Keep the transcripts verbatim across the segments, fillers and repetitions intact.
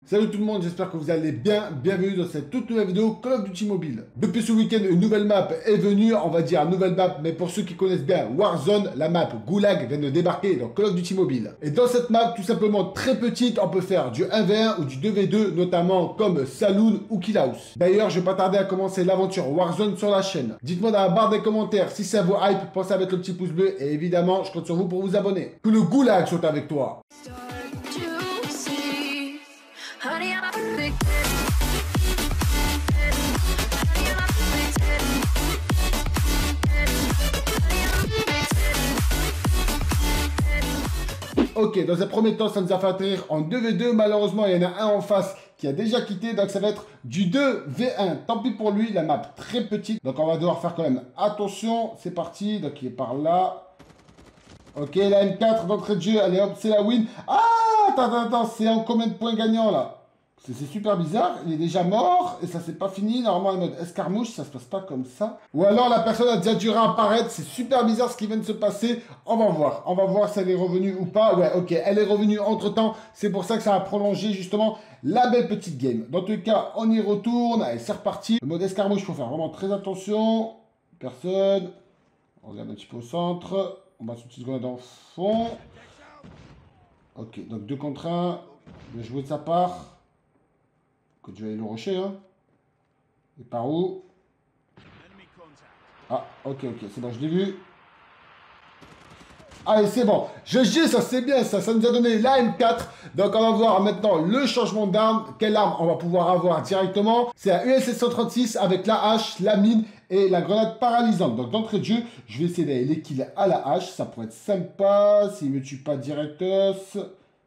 Salut tout le monde, j'espère que vous allez bien. Bienvenue dans cette toute nouvelle vidéo Call of Duty Mobile. Depuis ce week-end, une nouvelle map est venue, on va dire nouvelle map, mais pour ceux qui connaissent bien Warzone, la map Goulag vient de débarquer dans Call of Duty Mobile. Et dans cette map, tout simplement très petite, on peut faire du un v un ou du deux v deux, notamment comme Saloon ou Kill House. D'ailleurs, je vais pas tarder à commencer l'aventure Warzone sur la chaîne. Dites-moi dans la barre des commentaires si ça vous hype, pensez à mettre le petit pouce bleu et évidemment, je compte sur vous pour vous abonner. Que le Goulag soit avec toi. Ok, dans un premier temps, ça nous a fait atterrir en deux v deux. Malheureusement, il y en a un en face qui a déjà quitté. Donc, ça va être du deux v un. Tant pis pour lui, la map très petite. Donc, on va devoir faire quand même attention. C'est parti. Donc, il est par là. Ok, la M quatre d'entrée de jeu. Allez, hop, c'est la win. Ah, attends, attends, attends. C'est en combien de points gagnants, là? C'est super bizarre, il est déjà mort et ça c'est pas fini. Normalement en mode escarmouche, ça se passe pas comme ça. Ou alors la personne a déjà dû réapparaître, c'est super bizarre ce qui vient de se passer. On va voir, on va voir si elle est revenue ou pas. Ouais, ok, elle est revenue entre temps, c'est pour ça que ça a prolongé justement la belle petite game. Dans tous les cas, on y retourne, allez c'est reparti. Le mode escarmouche, il faut faire vraiment très attention. Personne. On regarde un petit peu au centre. On va sur une petite grenade en fond. Ok, donc deux contre un. Bien joué de sa part. Que tu vas aller le rocher, hein. Et par où? Ah, ok, ok, c'est bon, je l'ai vu. Allez, c'est bon. G G, ça c'est bien, ça. Ça nous a donné la M quatre. Donc, on va voir maintenant le changement d'arme. Quelle arme on va pouvoir avoir directement? C'est la U L sept cent trente-six avec la hache, la mine et la grenade paralysante. Donc, d'entrée de jeu, je vais essayer d'aller les kills à la hache. Ça pourrait être sympa s'il ne me tue pas directos.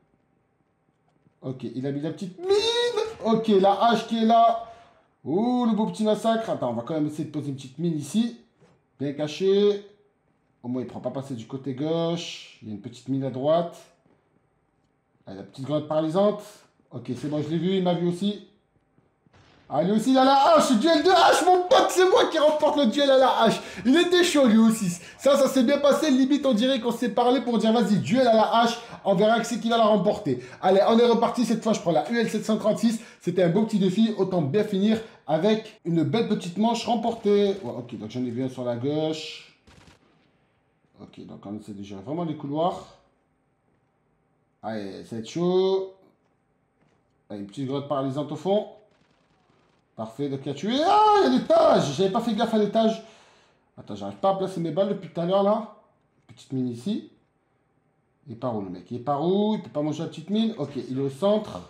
Ok, il a mis la petite mine. Ok, la hache qui est là. Ouh, le beau petit massacre. Attends, on va quand même essayer de poser une petite mine ici. Bien caché. Au moins, il ne prend pas passer du côté gauche. Il y a une petite mine à droite. Ah, la petite grenade paralysante. Ok, c'est bon, je l'ai vu. Il m'a vu aussi. Ah, lui aussi, il a la hache. Duel de hache, mon pote. C'est moi qui remporte le duel à la hache. Il était chaud, lui aussi. Ça, ça s'est bien passé. Limite, on dirait qu'on s'est parlé pour dire, vas-y, duel à la hache. On verra que c'est qui va la remporter. Allez, on est reparti. Cette fois, je prends la U L sept cent trente-six. C'était un beau petit défi. Autant bien finir avec une belle petite manche remportée. Ouais, ok, donc j'en ai vu un sur la gauche. Ok, donc on essaie de gérer vraiment les couloirs. Allez, ça va être chaud. Allez, une petite grotte paralysante au fond. Parfait, donc il a tué. Ah, il y a l'étage. J'avais pas fait gaffe à l'étage. Attends, j'arrive pas à placer mes balles depuis tout à l'heure, là. Petite mine ici. Il est par où, le mec? Il est par où? Il peut pas manger la petite mine? Ok, il est au centre.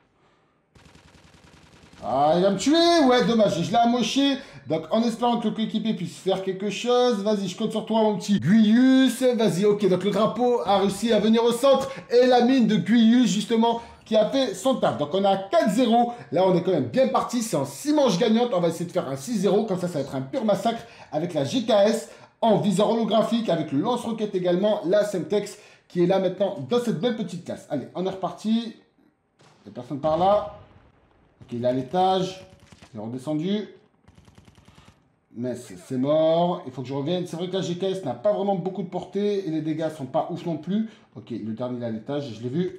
Ah, il va me tuer. Ouais, dommage, je l'ai amoché. Donc, en espérant que le coéquipier puisse faire quelque chose. Vas-y, je compte sur toi, mon petit Guyus. Vas-y, ok, donc le drapeau a réussi à venir au centre. Et la mine de Guyus, justement, qui a fait son taf. Donc, on a quatre zéro. Là, on est quand même bien parti. C'est en six manches gagnantes. On va essayer de faire un six zéro. Comme ça, ça va être un pur massacre avec la G K S en viseur holographique, avec le lance-roquette également, la Semtex, qui est là maintenant dans cette belle petite classe. Allez, on est reparti. Il n'y a personne par là. Ok, il est à l'étage. Il est redescendu. Mais c'est mort. Il faut que je revienne. C'est vrai que la G K S n'a pas vraiment beaucoup de portée. Et les dégâts sont pas ouf non plus. Ok, le dernier il est à l'étage. Je l'ai vu.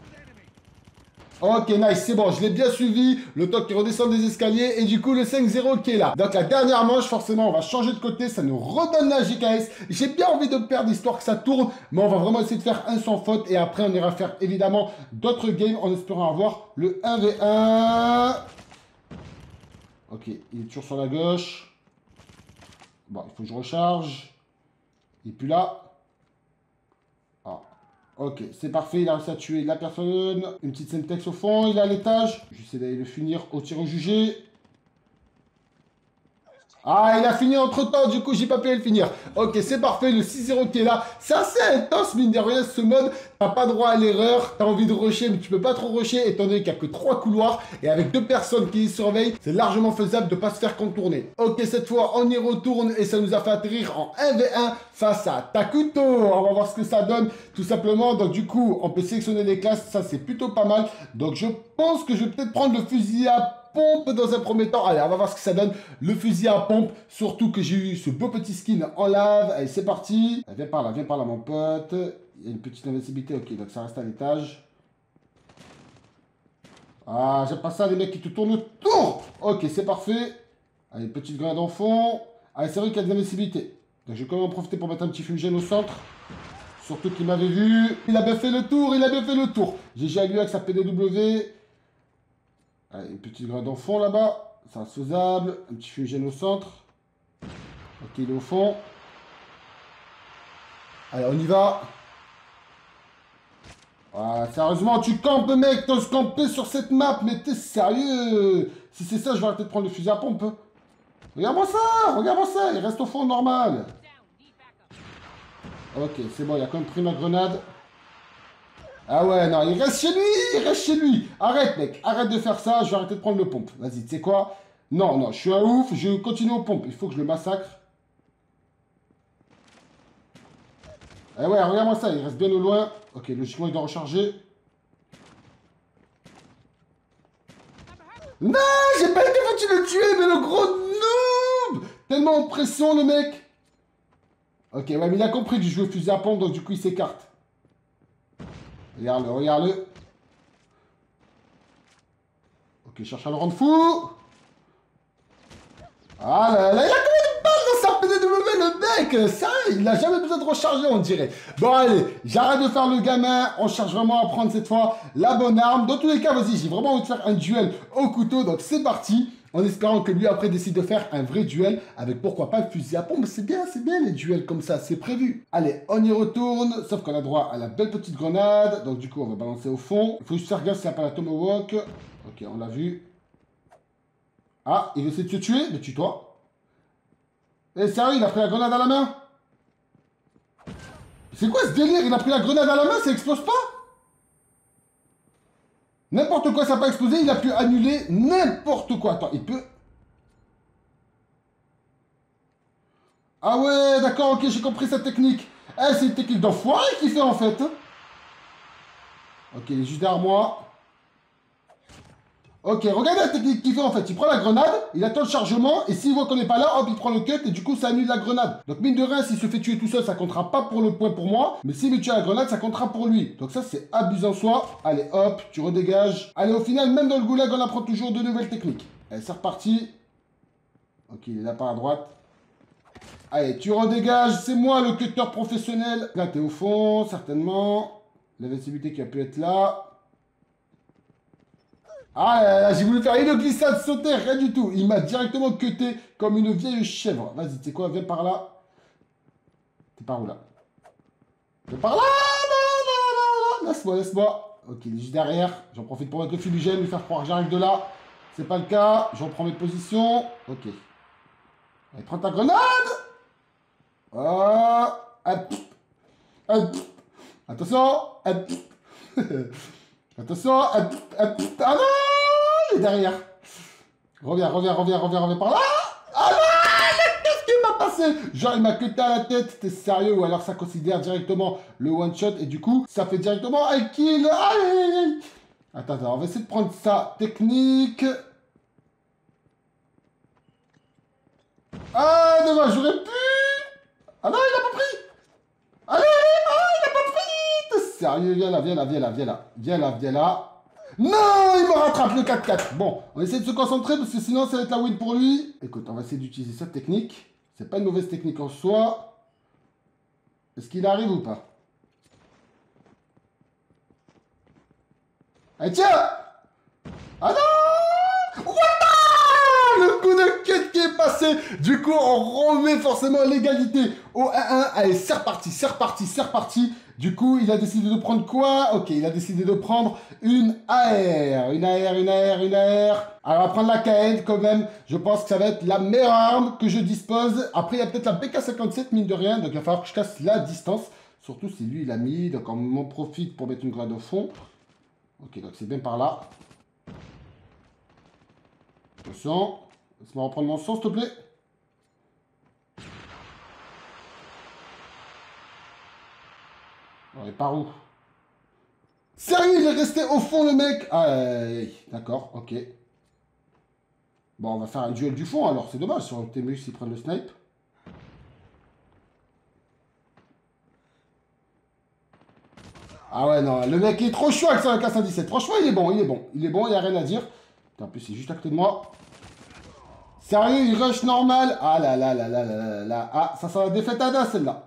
Ok, nice, c'est bon, je l'ai bien suivi. Le temps qui redescend des escaliers. Et du coup, le cinq zéro qui est là. Donc, la dernière manche, forcément, on va changer de côté. Ça nous redonne la G K S. J'ai bien envie de perdre, histoire que ça tourne. Mais on va vraiment essayer de faire un sans faute. Et après, on ira faire, évidemment, d'autres games en espérant avoir le un v un. Ok, il est toujours sur la gauche. Bon, il faut que je recharge. Et puis là... Ah. Ok, c'est parfait, il a réussi à tuer la personne. Une petite Semtex au fond, il est à l'étage. J'essaie d'aller le finir au tir au jugé. Ah, il a fini entre temps, du coup, j'ai pas pu le finir. Ok, c'est parfait, le six zéro qui est là. C'est assez intense, mine de rien, ce mode. T'as pas droit à l'erreur, t'as envie de rusher, mais tu peux pas trop rusher, étant donné qu'il n'y a que trois couloirs. Et avec deux personnes qui y surveillent, c'est largement faisable de pas se faire contourner. Ok, cette fois, on y retourne et ça nous a fait atterrir en un v un face à Takuto. On va voir ce que ça donne, tout simplement. Donc, du coup, on peut sélectionner les classes, ça, c'est plutôt pas mal. Donc, je pense que je vais peut-être prendre le fusil à pompe dans un premier temps. Allez, on va voir ce que ça donne. Le fusil à pompe. Surtout que j'ai eu ce beau petit skin en lave. Allez, c'est parti. Viens par là, viens par là, mon pote. Il y a une petite invincibilité. Ok, donc ça reste à l'étage. Ah, j'aime pas ça, les mecs qui te tournent autour. Ok, c'est parfait. Allez, petite grenade en fond. Allez, c'est vrai qu'il y a de l'invincibilité. Donc, je vais quand même en profiter pour mettre un petit fumigène au centre. Surtout qu'il m'avait vu. Il a bien fait le tour, il a bien fait le tour. G G à lui avec sa P D W. Allez, une petite grenade en fond là-bas. Ça reste faisable. Un petit fumigène au centre. Ok, il est au fond. Allez, on y va. Ah, sérieusement, tu campes, mec. T'oses camper sur cette map. Mais t'es sérieux? Si c'est ça, je vais arrêter de prendre le fusil à pompe. Regarde-moi ça. Regarde-moi ça. Il reste au fond normal. Ok, c'est bon. Il a quand même pris ma grenade. Ah ouais, non. Il reste chez lui. Il reste chez lui. Arrête, mec. Arrête de faire ça. Je vais arrêter de prendre le pompe. Vas-y, tu sais quoi? Non, non. Je suis un ouf. Je continue aux pompes. Il faut que je le massacre. Eh ouais, regarde-moi ça, il reste bien au loin. Ok, logiquement, il doit recharger. Non, j'ai pas été foutu de le tuer, mais le gros noob! Tellement en pression, le mec. Ok, ouais, mais il a compris que je joue au fusil à pompe, donc du coup, il s'écarte. Regarde-le, regarde-le. Ok, il cherche à le rendre fou. Ah là là, il a sa P D W, le mec, ça, il n'a jamais besoin de recharger, on dirait. Bon, allez, j'arrête de faire le gamin, on cherche vraiment à prendre cette fois la bonne arme. Dans tous les cas, vas-y, j'ai vraiment envie de faire un duel au couteau, donc c'est parti. En espérant que lui, après, décide de faire un vrai duel avec, pourquoi pas, le fusil à pompe. C'est bien, c'est bien, les duels comme ça, c'est prévu. Allez, on y retourne, sauf qu'on a droit à la belle petite grenade. Donc, du coup, on va balancer au fond. Il faut juste faire gaffe, c'est pas la Tomahawk. Ok, on l'a vu. Ah, il essaie de se tuer, mais tue-toi. Eh, sérieux, il a pris la grenade à la main? C'est quoi ce délire? Il a pris la grenade à la main, ça explose pas? N'importe quoi, ça n'a pas explosé, il a pu annuler n'importe quoi. Attends, il peut... Ah ouais, d'accord, ok, j'ai compris sa technique. Eh, c'est une technique d'enfoiré qu'il fait en fait. Ok, il est juste derrière moi. Ok, regardez la technique qu'il fait en fait. Il prend la grenade, il attend le chargement, et s'il voit qu'on n'est pas là, hop, il prend le cut, et du coup, ça annule la grenade. Donc, mine de rien, s'il se fait tuer tout seul, ça comptera pas pour le point pour moi, mais s'il me tue à la grenade, ça comptera pour lui. Donc ça, c'est abusé en soi. Allez, hop, tu redégages. Allez, au final, même dans le goulag, on apprend toujours de nouvelles techniques. Allez, c'est reparti. Ok, il est là par à droite. Allez, tu redégages, c'est moi le cutter professionnel. Là, t'es au fond, certainement. L'invincibilité qui a pu être là. Ah là là, j'ai voulu faire une glissade sauter, rien du tout. Il m'a directement cuté comme une vieille chèvre. Vas-y, tu sais quoi, viens par là. T'es par où là? T'es par là? Non, non, non, laisse-moi, laisse-moi. Ok, il est juste derrière. J'en profite pour mettre le fumigène, lui faire croire que j'arrive de là. C'est pas le cas. J'en prends mes positions. Ok. Allez, prends ta grenade. Ah, hop, hop. Attention. Hop. Attention. Hop, hop. Ah non! Il est derrière. Reviens, reviens, reviens, reviens, reviens par là. Ah non! Qu'est-ce qui m'a passé? Genre, il m'a cuté à la tête. T'es sérieux? Ou alors ça considère directement le one shot. Et du coup, ça fait directement un kill. Aïe! Attends, attends, on va essayer de prendre sa technique. Ah, dommage, j'aurais pu. Ah non, il a pas pris. Allez, ah, il a pas pris. T'es sérieux? Viens là, viens là, viens là, viens là. Viens là, viens là. Non, il me rattrape le quatre quatre. Bon, on essaie de se concentrer parce que sinon ça va être la win pour lui. Écoute, on va essayer d'utiliser cette technique. C'est pas une mauvaise technique en soi. Est-ce qu'il arrive ou pas? Allez, tiens! Ah non! What the... Le coup de cut qui est passé. Du coup, on remet forcément l'égalité au un un. Allez, c'est reparti, c'est reparti, c'est reparti. Du coup, il a décidé de prendre quoi? Ok, il a décidé de prendre une A R. Une A R, une A R, une A R. Alors, on va prendre la K N quand même. Je pense que ça va être la meilleure arme que je dispose. Après, il y a peut-être la B K cinquante-sept, mine de rien. Donc, il va falloir que je casse la distance. Surtout si lui, il a mis. Donc, on m'en profite pour mettre une grenade au fond. Ok, donc c'est bien par là. Attention. Laisse-moi reprendre mon son, s'il te plaît. On est par où? Sérieux, il est resté au fond, le mec. Ah, d'accord, ok. Bon, on va faire un duel du fond, alors. C'est dommage, sur le T M U, s'ils prennent le snipe. Ah ouais, non, le mec est trop chaud avec son A K cent dix-sept. Franchement, il est bon, il est bon. Il est bon, il n'y a rien à dire. En plus, c'est juste à côté de moi. Sérieux, il rush normal. Ah là là là là là là là. Ah, ça sent la défaite à deux, celle-là.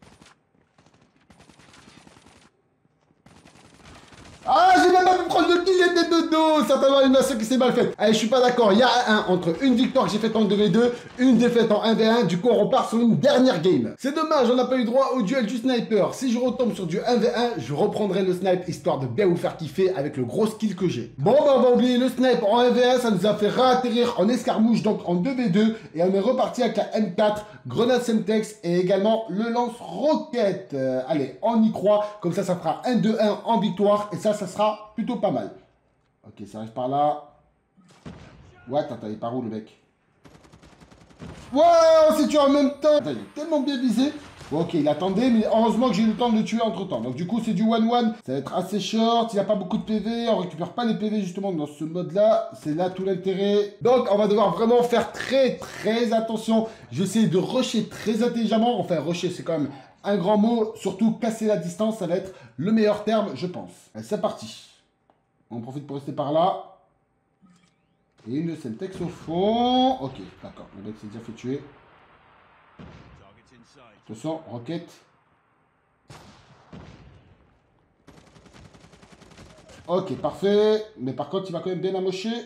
Ah, j'ai même pas pu prendre le kill, il était de dos. Certainement une nation qui s'est mal faite. Allez, je suis pas d'accord. Il y a un entre une victoire que j'ai faite en deux v deux, une défaite en un v un. Du coup, on repart sur une dernière game. C'est dommage, on n'a pas eu droit au duel du sniper. Si je retombe sur du un v un, je reprendrai le snipe histoire de bien vous faire kiffer avec le gros skill que j'ai. Bon, bah, on va oublier le snipe en un v un. Ça nous a fait réatterrir en escarmouche, donc en deux v deux. Et on est reparti avec la M quatre, grenade Semtex et également le lance-roquette. Euh, allez, on y croit. Comme ça, ça fera un deux un en victoire. Et ça, ça sera plutôt pas mal. Ok, ça arrive par là. Ouais, attends, il est par où le mec? Ouais, on s'est tué en même temps. Attends, il est tellement bien visé. Ok, il attendait, mais heureusement que j'ai eu le temps de le tuer entre temps. Donc du coup, c'est du one one. Ça va être assez short. Il n'a pas beaucoup de P V. On récupère pas les P V justement dans ce mode-là. C'est là tout l'intérêt. Donc, on va devoir vraiment faire très, très attention. J'essaie de rusher très intelligemment. Enfin, rusher, c'est quand même un grand mot. Surtout, casser la distance, ça va être le meilleur terme, je pense. Allez, c'est parti. On profite pour rester par là. Et une Semtex au fond. Ok, d'accord. Le mec s'est déjà fait tuer. Attention, roquette. Ok, parfait. Mais par contre, il va quand même bien amocher.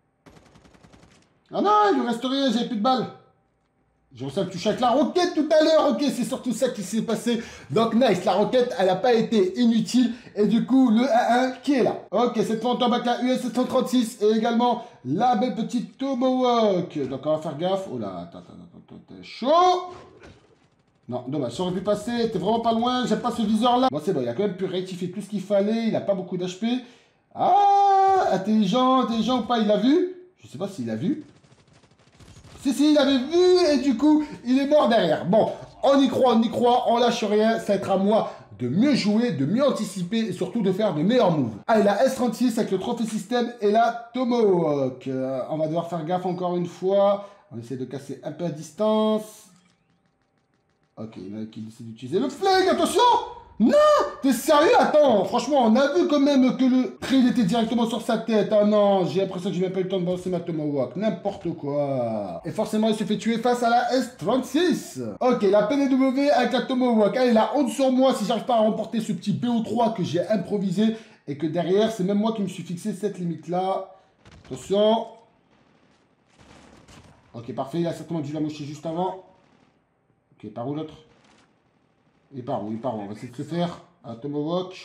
Ah non, il lui reste rien, j'avais plus de balles. J'ai réussi à me toucher avec la roquette tout à l'heure. Ok, c'est surtout ça qui s'est passé. Donc nice, la roquette, elle n'a pas été inutile. Et du coup, le un un qui est là. Ok, cette fois on tombe avec la U S sept cent trente-six. Et également la belle petite Tomahawk. Donc on va faire gaffe. Oh là, attends, attends, attends, t'es chaud. Non, dommage, ça aurait pu passer. T'es vraiment pas loin. J'aime pas ce viseur là. Bon, c'est bon, il a quand même pu rectifier tout ce qu'il fallait. Il a pas beaucoup d'H P. Ah, intelligent, intelligent ou pas, il l'a vu? Je sais pas s'il l'a vu. Si, si, il avait vu et du coup, il est mort derrière. Bon, on y croit, on y croit, on lâche rien. Ça va être à moi de mieux jouer, de mieux anticiper et surtout de faire de meilleurs moves. Allez, la S trente-six avec le trophée système et la Tomahawk. Euh, on va devoir faire gaffe encore une fois. On essaie de casser un peu à distance. Ok, il y en a qui décide d'utiliser le flingue, attention! Non! T'es sérieux? Attends, franchement, on a vu quand même que le trail était directement sur sa tête. Ah non, j'ai l'impression que j'ai même pas eu le temps de balancer ma Tomahawk. N'importe quoi. Et forcément, il se fait tuer face à la S trente-six. Ok, la P D W avec la Tomahawk. Elle a honte sur moi si j'arrive pas à remporter ce petit B O trois que j'ai improvisé. Et que derrière, c'est même moi qui me suis fixé cette limite-là. Attention. Ok, parfait. Il a certainement dû la moucher juste avant. Ok, par où l'autre? Il part où? Il part où? On va essayer de se faire un Tomahawk.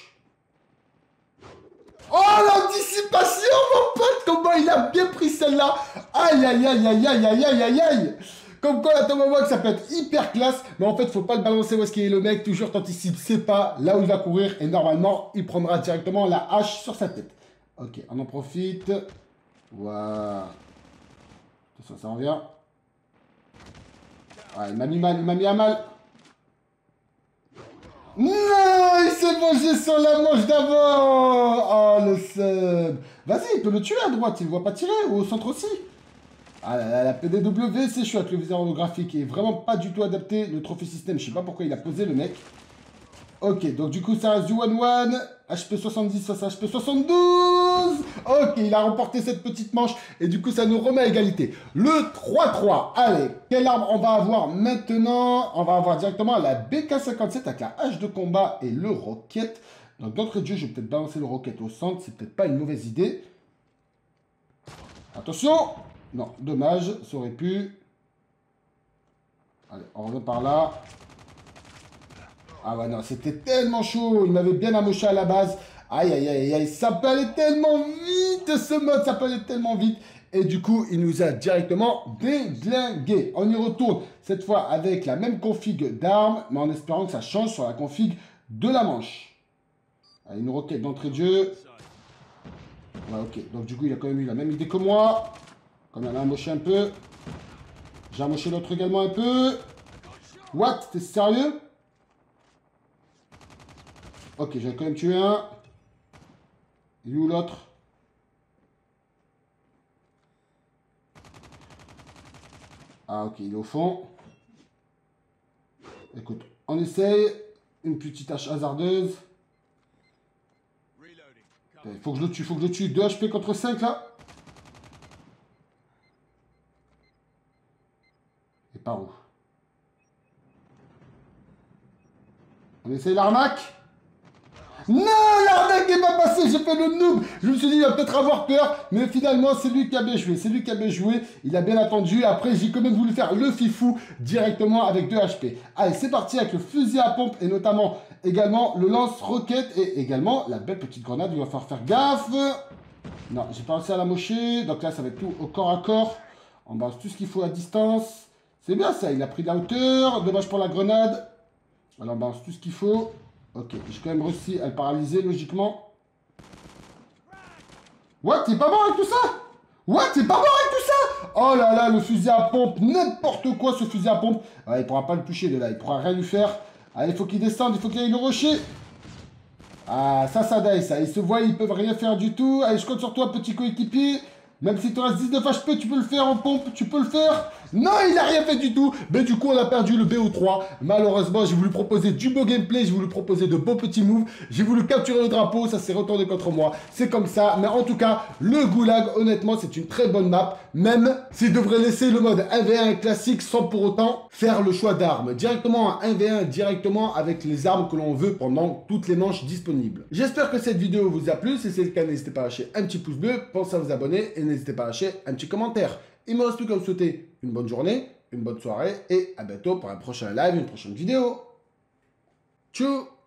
Oh, l'anticipation, mon pote! Comment il a bien pris celle-là! Aïe, aïe, aïe, aïe, aïe, aïe, aïe, aïe, aïe! Comme quoi, la Tomahawk, ça peut être hyper classe, mais en fait, faut pas le balancer où est-ce qu'il est le mec. Toujours t'anticipes, c'est pas là où il va courir, et normalement, il prendra directement la hache sur sa tête. Ok, on en profite. Voilà. Attention, ça revient. Ah, il m'a mis mal, il m'a mis à mal. Non, il s'est mangé sur la manche d'avant. Oh, le sub. Vas-y, il peut le tuer à droite, il ne voit pas tirer, ou au centre aussi. Ah là là, la P D W, c'est chouette, le viseur holographique est vraiment pas du tout adapté. Le trophée système, je sais pas pourquoi il a posé le mec. Ok, donc du coup, ça reste du one one. H P soixante-dix face à H P soixante-douze. Ok, il a remporté cette petite manche. Et du coup, ça nous remet à égalité. Le trois trois. Allez, quelle arme on va avoir maintenant? On va avoir directement la B K cinquante-sept avec la hache de combat et le roquette. Donc, d'entrée de jeu, je vais peut-être balancer le roquette au centre. C'est peut-être pas une mauvaise idée. Attention. Non, dommage. Ça aurait pu. Allez, on revient par là. Ah ouais, non, c'était tellement chaud. Il m'avait bien amoché à la base. Aïe, aïe, aïe, aïe. Ça peut aller tellement vite, ce mode. Ça peut aller tellement vite. Et du coup, il nous a directement déglingué. On y retourne, cette fois, avec la même config d'armes, mais en espérant que ça change sur la config de la manche. Allez, une roquette d'entrée de jeu. Ouais, ok. Donc, du coup, il a quand même eu la même idée que moi. Comme il a amoché un peu. J'ai amoché l'autre également un peu. What? T'es sérieux? Ok, j'ai quand même tué un. Il est où l'autre? Ah ok, il est au fond. Écoute, on essaye. Une petite hache hasardeuse. Il faut que je le tue, il faut que je le tue. deux H P contre cinq là. Et par où? On essaye l'arnaque. Non, l'arnaque n'est pas passée, j'ai fait le noob. Je me suis dit, il va peut-être avoir peur, mais finalement, c'est lui qui a bien joué. C'est lui qui a bien joué, il a bien attendu. Après, j'ai quand même voulu faire le fifou directement avec deux H P. Allez, c'est parti avec le fusil à pompe et notamment également le lance-roquette et également la belle petite grenade. Il va falloir faire gaffe. Non, j'ai pas réussi à la mocher. Donc là, ça va être tout au corps à corps. On balance tout ce qu'il faut à distance. C'est bien ça, il a pris de la hauteur. Dommage pour la grenade. Alors, on balance tout ce qu'il faut. Ok, j'ai quand même réussi à le paralyser, logiquement. What? T'es pas mort avec tout ça? What? T'es pas mort avec tout ça? Oh là là, le fusil à pompe, n'importe quoi ce fusil à pompe. Ah, il pourra pas le toucher de là, il pourra rien lui faire. Allez, il faut qu'il descende, il faut qu'il aille le rocher. Ah, ça, ça daille, ça. Ils se voient, ils peuvent rien faire du tout. Allez, je compte sur toi, petit coéquipier. Même si tu restes dix-neuf H P, tu peux le faire en pompe, tu peux le faire. Non, il n'a rien fait du tout. Mais du coup, on a perdu le B O trois. Malheureusement, j'ai voulu proposer du beau gameplay, j'ai voulu proposer de beaux petits moves. J'ai voulu capturer le drapeau, ça s'est retourné contre moi. C'est comme ça. Mais en tout cas, le goulag, honnêtement, c'est une très bonne map. Même s'il devrait laisser le mode un v un classique sans pour autant faire le choix d'armes. Directement un v un, directement avec les armes que l'on veut pendant toutes les manches disponibles. J'espère que cette vidéo vous a plu. Si c'est le cas, n'hésitez pas à lâcher un petit pouce bleu. Pensez à vous abonner et n'hésitez pas à lâcher un petit commentaire. Il me reste plus qu'à vous souhaiter une bonne journée, une bonne soirée et à bientôt pour un prochain live, une prochaine vidéo. Tchou!